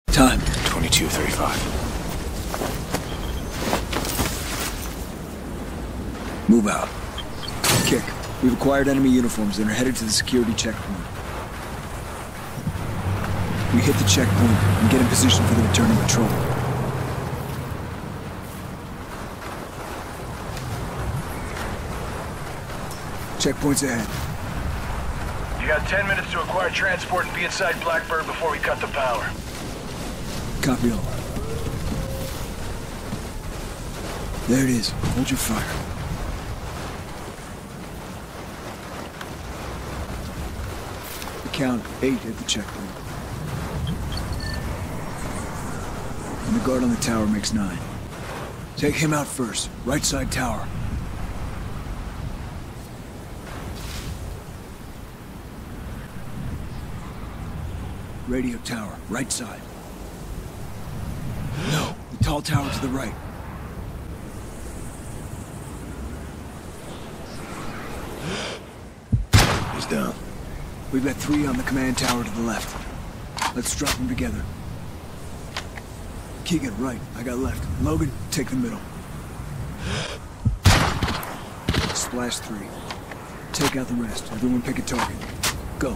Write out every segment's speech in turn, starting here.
Time. 22:35. Move out. Kick. We've acquired enemy uniforms and are headed to the security checkpoint. We hit the checkpoint and get in position for the returning patrol. Checkpoint's ahead. You got 10 minutes to acquire transport and be inside Blackbird before we cut the power. Copy all. There it is. Hold your fire. Count 8 at the checkpoint. And the guard on the tower makes 9. Take him out first. Right side tower. Radio tower, right side. No, the tall tower to the right. He's down. We've got 3 on the command tower to the left. Let's drop them together. Keegan, right. I got left. Logan, take the middle. Splash 3. Take out the rest. Everyone pick a target. Go.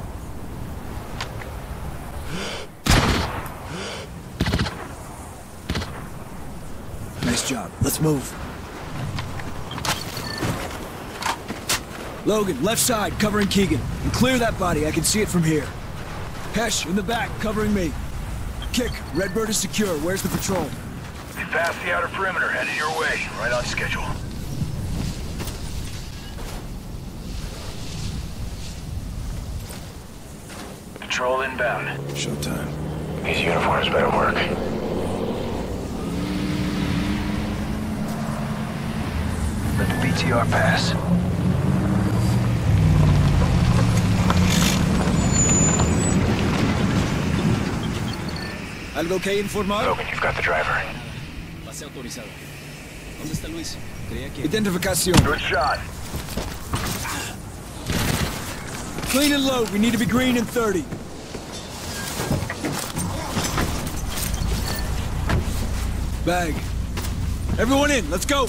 Nice job. Let's move. Logan, left side, covering Keegan. And clear that body, I can see it from here. Hesh, in the back, covering me. Kick, Redbird is secure. Where's the patrol? We passed the outer perimeter, headed your way. Right on schedule. Patrol inbound. Showtime. These uniforms better work. Let the BTR pass. ¿Algo que informar? Logan, you've got the driver. Pase autorizado. ¿Dónde está Luis? Creía que... Identificación. Good shot. Clean and load. We need to be green in 30. Bag. Everyone in. Let's go.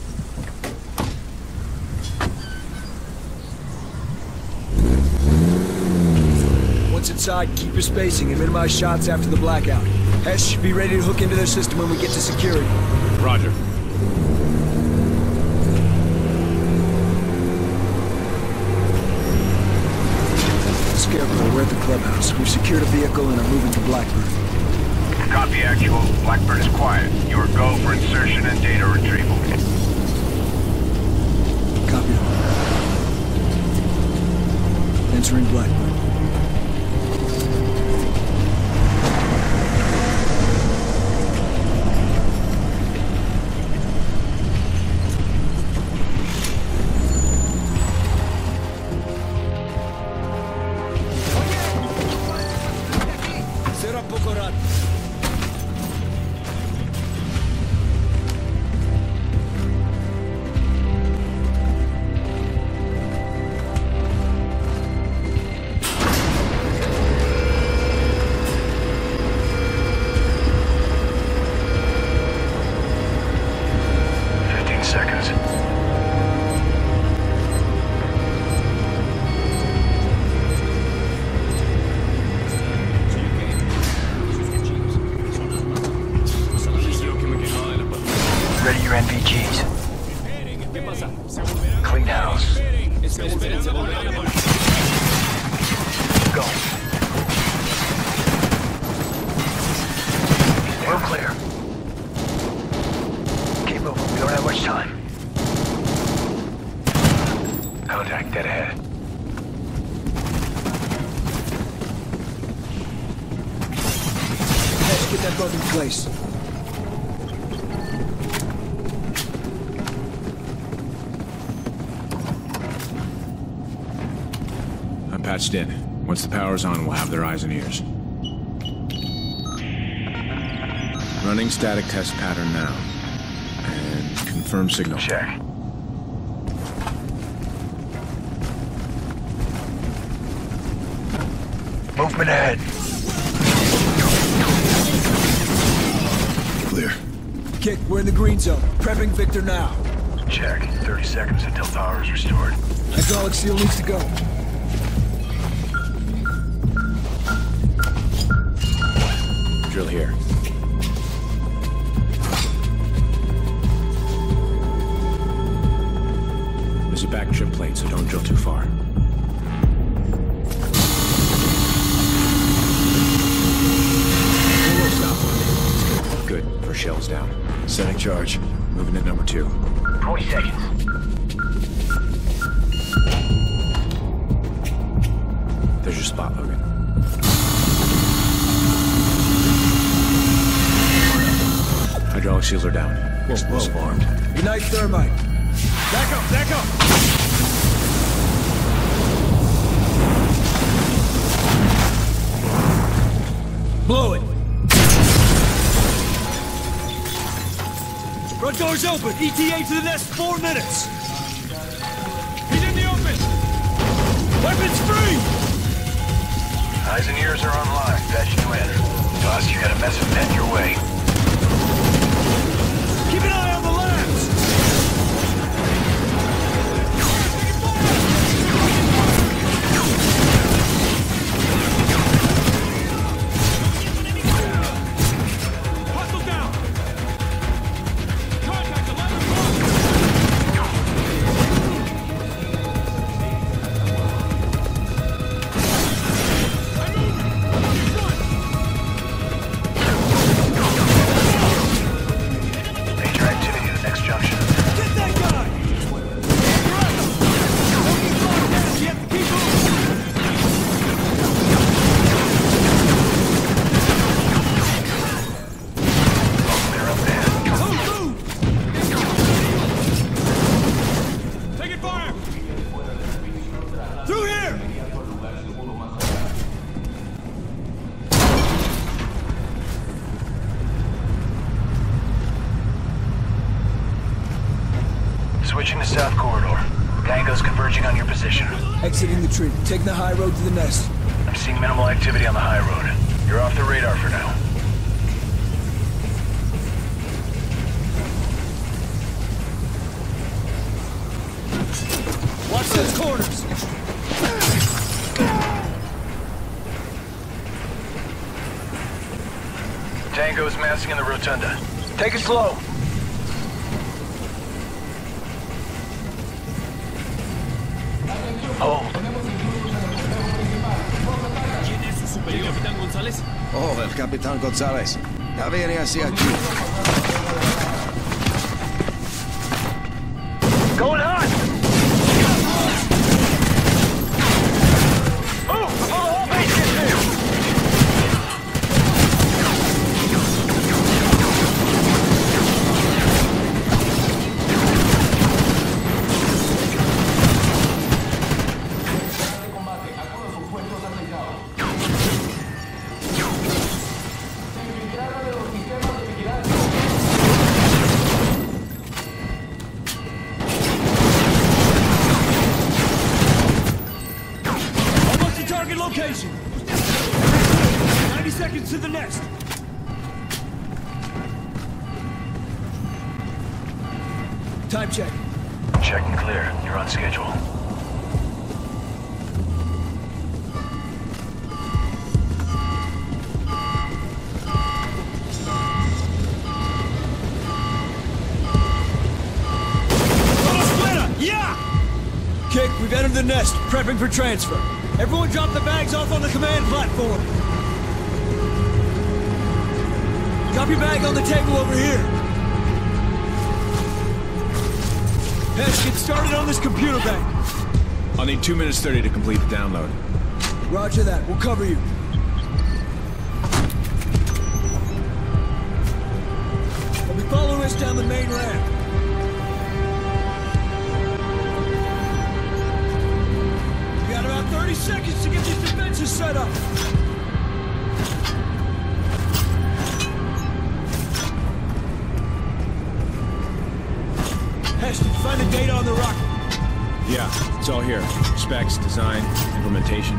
Once inside, keep your spacing and minimize shots after the blackout. Hesh, be ready to hook into their system when we get to security. Roger. Scarecrow, we're at the clubhouse. We've secured a vehicle and are moving to Blackbird. Copy actual. Blackbird is quiet. Your go for insertion and data retrieval. Copy. Entering Blackbird. Será poco rato. Ready your NVGs. Clean house. Go. Room clear. Keep moving. We don't have much time. Contact dead ahead. Let's get that bug in place. I'm patched in. Once the power's on, we'll have their eyes and ears. Running static test pattern now. And confirm signal. Check. Movement ahead. Kick, we're in the green zone. Prepping Victor now. Check. 30 seconds until power is restored. Hydraulic seal needs to go. Drill here. There's a back trip plate, so don't drill too far. Stop. Good. First shell's down. Setting charge. Moving at number 2. 20 seconds. There's your spot, Logan. Hydraulic seals are down. Explosive armed. Ignite thermite. Back up, back up! Blow it. Front door's open. ETA to the nest 4 minutes. He's in the open! Weapons free! Eyes and ears are online. Patching you in. Toss, you got a mess of men your way. Keep an eye on the labs! Hustle down! Contact 11 Major activity at the next junction. Get that guy! You have to keep moving! They're up there. Move! Taking fire! Through here! Switching to south corridor. Tango's converging on your position. Exiting the tree. Taking the high road to the nest. I'm seeing minimal activity on the high road. You're off the radar for now. Watch those corners! Tango's massing in the rotunda. Take it slow. Hold. ¿Quién es su superior, Capitán González? Oh, el Capitán González. Ya viene hacia aquí. Going hot! Move before the whole base gets here! Almost to target location! 90 seconds to the nest! Time check. Check and clear. You're on schedule. Yeah! Kick, we've entered the nest, prepping for transfer. Everyone drop the bags off on the command platform. Drop your bag on the table over here. Hesh, get started on this computer bank. I'll need 2 minutes 30 to complete the download. Roger that, we'll cover you. They'll be following us down the main ramp. We got about 30 seconds to get these defenses set up. Hesh, did you find the data on the rocket? Yeah, it's all here. Specs, design, implementation.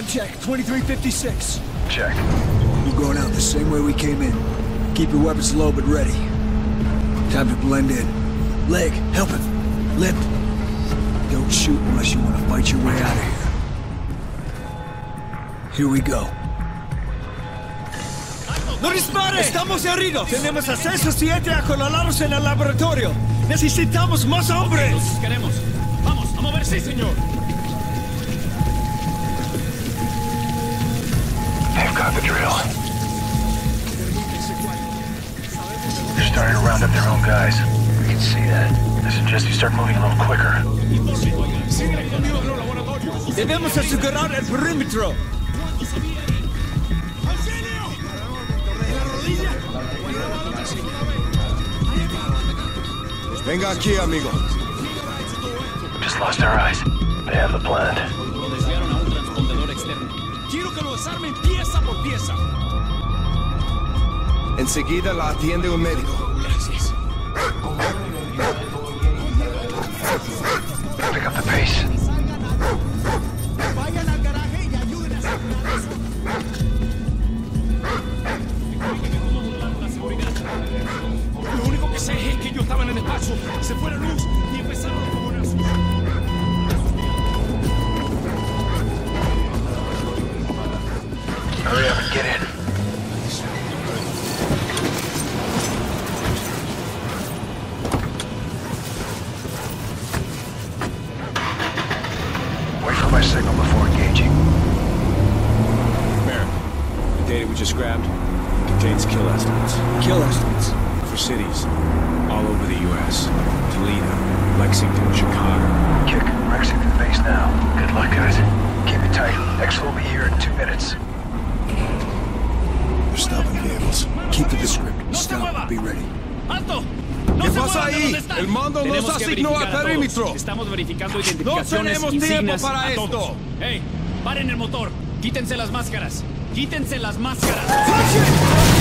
Time check, 23:56. Check. We're going out the same way we came in. Keep your weapons low but ready. Time to blend in. Leg, help him. Lip. Don't shoot unless you want to fight your way out of here. Here we go. ¡No dispare! ¡Estamos heridos! Tenemos acceso 7 a colalados en el laboratorio. ¡Necesitamos más hombres! Los queremos. Vamos, a moverse, señor. They've got the drill. They're starting to round up their own guys. We can see that. I suggest you start moving a little quicker. Debemos asegurar el perímetro. Venga aquí, amigo. Just lost our eyes. They have the plan. Lo desviaron a un transpondedor externo. Quiero que lo desarmen pieza por pieza. Enseguida la atiende un médico. Gracias. Pick up the pace. Vayan al garaje y ayuden a asegurar eso. Lo único que sé es que yo estaba en el despacho, se fue la luz y empezaron los fogonazos. Hurry up and get in. Wait for my signal before engaging. Merrick, the data we just grabbed contains kill estimates Kill estimates. for cities all over the U.S. Toledo, Lexington, Chicago. Kick, rexing to the base now. Good luck, guys. Keep it tight. X will be here in 2 minutes. They're stopping vehicles. Keep to the script. ¡No se Stop. mueva! Be ready. ¡Alto! ¡No ¿Qué se pasa muevan de ahí? donde están! El mando nos Tenemos que asignó verificar al a todos. perímetro. Estamos verificando No identificaciones, tenemos tiempo insignias para a esto. todos. ¡Ey! ¡Paren el motor! ¡Quítense las máscaras! ¡Quítense las máscaras! ¡Fuck it!